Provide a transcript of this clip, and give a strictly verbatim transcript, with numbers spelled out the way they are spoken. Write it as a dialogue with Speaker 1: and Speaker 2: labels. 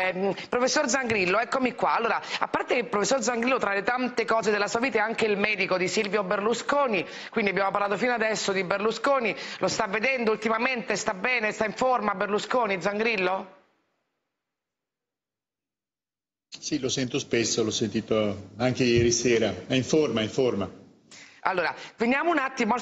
Speaker 1: Eh, professor Zangrillo, eccomi qua. Allora, a parte che il professor Zangrillo tra le tante cose della sua vita è anche il medico di Silvio Berlusconi, quindi abbiamo parlato fino adesso di Berlusconi, lo sta vedendo ultimamente, sta bene, sta in forma Berlusconi, Zangrillo?
Speaker 2: Sì, lo sento spesso, l'ho sentito anche ieri sera, è in forma, è in forma.
Speaker 1: Allora, veniamo un attimo al